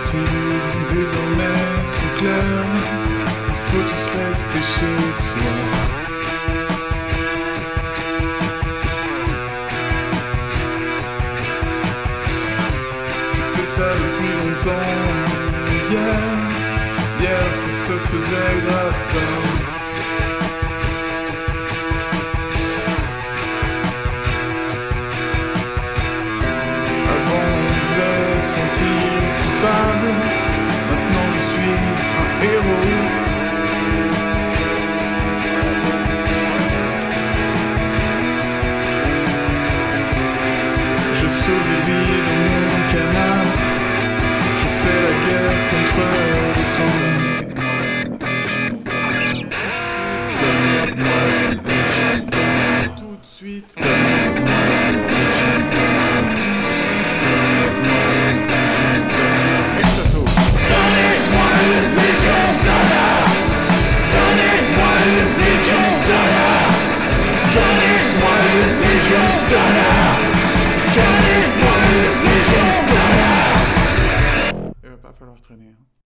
possibles désormais sont clairs. Il faut tous rester chez soi. Je fais ça depuis longtemps. Hier ça se faisait grave pas. Sentir coupable, maintenant je suis un héros. Je sauve les vies dans mon canard. Je fais la guerre contre le temps. Donnez-moi le jeu, tout de suite. Il va pas falloir traîner.